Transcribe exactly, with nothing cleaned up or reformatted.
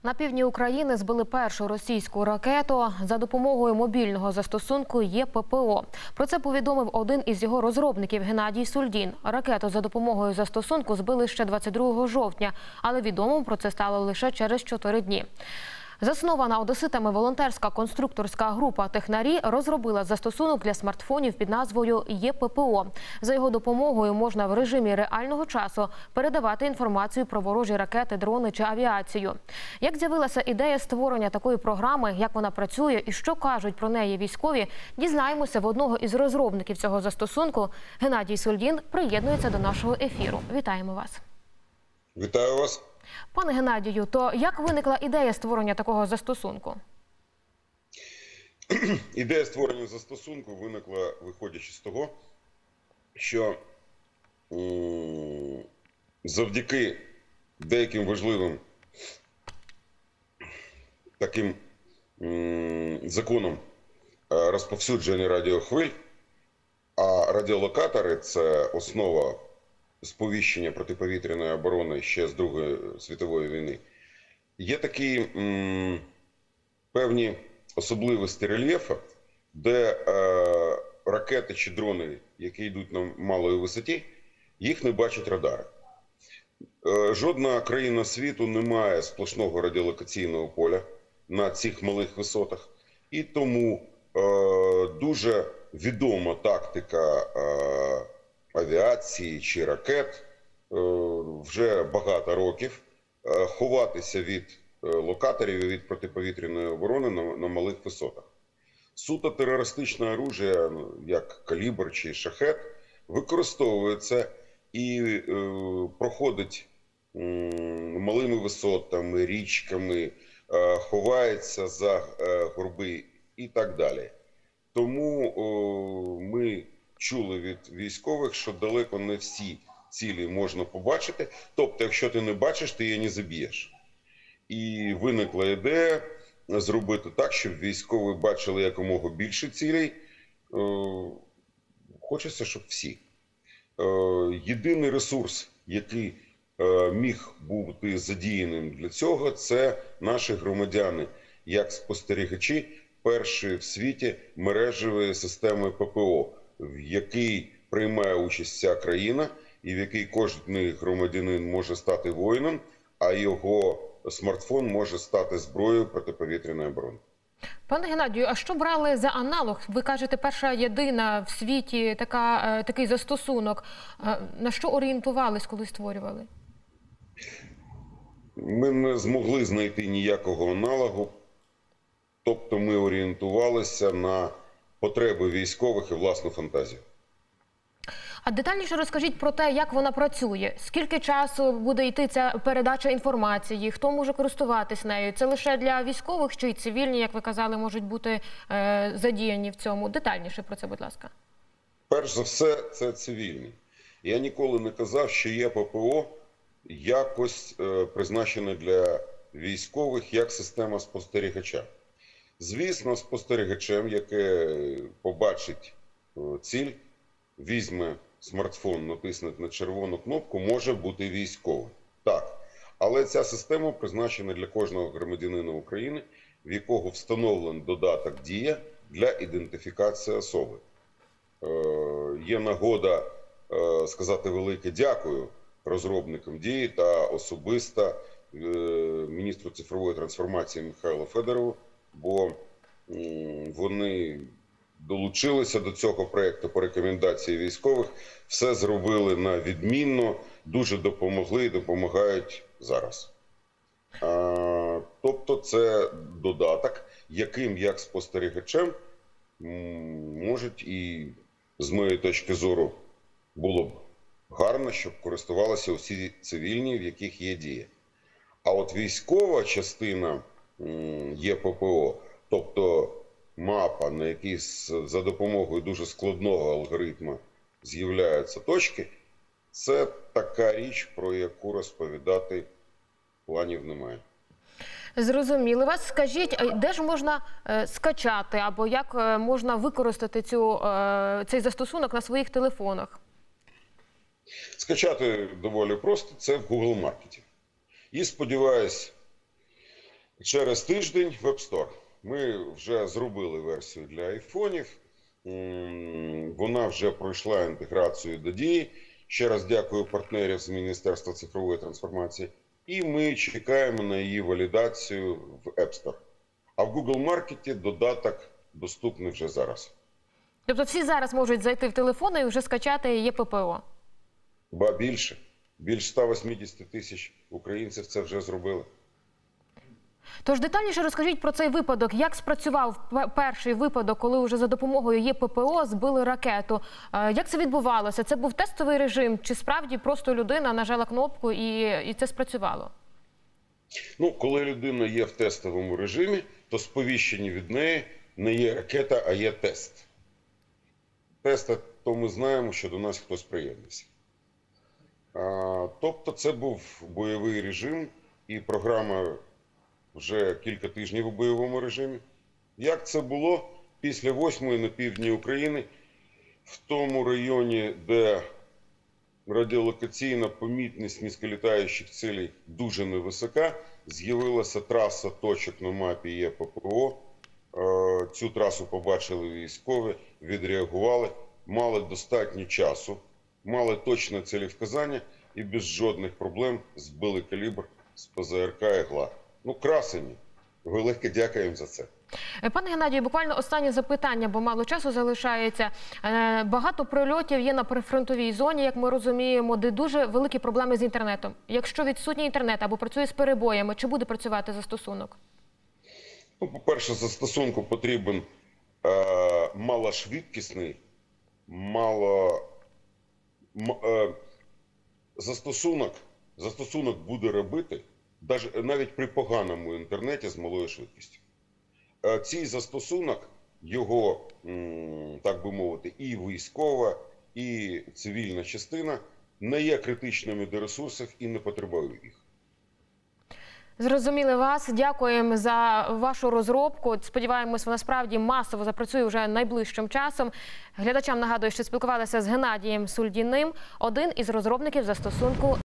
На півдні України збили першу російську ракету за допомогою мобільного застосунку Є П П О. Про це повідомив один із його розробників Геннадій Сульдін. Ракету за допомогою застосунку збили ще двадцять другого жовтня, але відомо про це стало лише через чотири дні. Заснована одеситами волонтерська конструкторська група «Технарі» розробила застосунок для смартфонів під назвою Є П П О. За його допомогою можна в режимі реального часу передавати інформацію про ворожі ракети, дрони чи авіацію. Як з'явилася ідея створення такої програми, як вона працює і що кажуть про неї військові, дізнаємося в одного із розробників цього застосунку. Геннадій Сульдін приєднується до нашого ефіру. Вітаємо вас. Вітаю вас. Пане Геннадію, то як виникла ідея створення такого застосунку? Ідея створення застосунку виникла, виходячи з того, що завдяки деяким важливим таким законам розповсюдження радіохвиль, а радіолокатори – це основа сповіщення протиповітряної оборони ще з Другої світової війни, є такі м, певні особливості рельєфу, де е, ракети чи дрони, які йдуть на малої висоті, їх не бачать радари. Е, жодна країна світу не має сплошного радіолокаційного поля на цих малих висотах, і тому е, дуже відома тактика е, авіації чи ракет вже багато років ховатися від локаторів і від протиповітряної оборони на, на малих висотах. Суто терористичне оружие, як калібр чи шахет, використовується і е, проходить е, малими висотами, річками, е, ховається за е, горби і так далі. Тому е, ми чули від військових, що далеко не всі цілі можна побачити. Тобто, якщо ти не бачиш, ти її не заб'єш. І виникла ідея зробити так, щоб військові бачили якомога більше цілей. Хочеться, щоб всі. Єдиний ресурс, який міг бути задіяним для цього, це наші громадяни, як спостерігачі першої в світі мережевої системи П П О, в якій приймає участь вся країна і в якій кожен громадянин може стати воїном, а його смартфон може стати зброєю протиповітряної оборони. Пане Геннадію, а що брали за аналог? Ви кажете, перша єдина в світі така, такий застосунок. На що орієнтувались, коли створювали? Ми не змогли знайти ніякого аналогу. Тобто ми орієнтувалися на потреби військових і власну фантазію. А детальніше розкажіть про те, як вона працює. Скільки часу буде йти ця передача інформації? Хто може користуватись нею? Це лише для військових, чи й цивільні, як ви казали, можуть бути е, задіяні в цьому? Детальніше про це, будь ласка. Перш за все, це цивільні. Я ніколи не казав, що Є П П О якось е, призначена для військових як система спостерігача. Звісно, спостерігачем, яке побачить ціль, візьме смартфон, натисне на червону кнопку, може бути військовий. Так. Але ця система призначена для кожного громадянина України, в якого встановлений додаток «Дія» для ідентифікації особи. Е, є нагода е, сказати велике дякую розробникам «Дії» та особисто е, міністру цифрової трансформації Михайлу Федорову, бо вони долучилися до цього проєкту по рекомендації військових, все зробили на відмінно, дуже допомогли і допомагають зараз. А, тобто це додаток, яким як спостерігачем можуть і, з моєї точки зору, було б гарно, щоб користувалися усі цивільні, в яких є Дія. А от військова частина Є П П О, тобто мапа, на якій за допомогою дуже складного алгоритму з'являються точки, це така річ, про яку розповідати планів немає. Зрозуміли вас. Скажіть, де ж можна е, скачати або як е, можна використати цю, е, цей застосунок на своїх телефонах? Скачати доволі просто, це в Google Маркеті. І, сподіваюсь, Через тиждень в App Store. Ми вже зробили версію для айфонів. М, Вона вже пройшла інтеграцію до Дії. Ще раз дякую партнерів з Міністерства цифрової трансформації. І ми чекаємо на її валідацію в App Store. А в Google Маркеті додаток доступний вже зараз. Тобто всі зараз можуть зайти в телефон і вже скачати є П П О? Ба більше. Більш ста восьмидесяти тисяч українців це вже зробили. Тож детальніше розкажіть про цей випадок. Як спрацював пе- перший випадок, коли вже за допомогою є П П О збили ракету? Е, Як це відбувалося? Це був тестовий режим? Чи справді просто людина нажала кнопку і, і це спрацювало? Ну, коли людина є в тестовому режимі, то сповіщення від неї не є ракета, а є тест. Тест, то ми знаємо, що до нас хтось приєднався. А, тобто це був бойовий режим і програма вже кілька тижнів у бойовому режимі. Як це було? Після восьмої на півдні України, в тому районі, де радіолокаційна помітність низьколітаючих цілей дуже невисока, з'явилася траса точок на мапі є П П О. Е, Цю трасу побачили військові, відреагували, мали достатньо часу, мали точне цілевказання і без жодних проблем збили калібр з П З Р К «Ігла». Ну, красені. Велике дякуємо за це. Е, Пане Геннадію, буквально останнє запитання, бо мало часу залишається. Е, Багато прильотів є на прифронтовій зоні, як ми розуміємо, де дуже великі проблеми з інтернетом. Якщо відсутній інтернет або працює з перебоями, чи буде працювати застосунок? Ну, по-перше, застосунку потрібен е, малошвидкісний, мало... М, е, застосунок, застосунок буде робити даже- навіть при поганому інтернеті з малою швидкістю. Е, Цей застосунок, його, м, так би мовити, і військова, і цивільна частина не є критичними до ресурсів і не потребує їх. Зрозуміли вас. Дякуємо за вашу розробку. Сподіваємось, вона справді масово запрацює вже найближчим часом. Глядачам нагадую, що спілкувалися з Геннадієм Сульдіним, один із розробників застосунку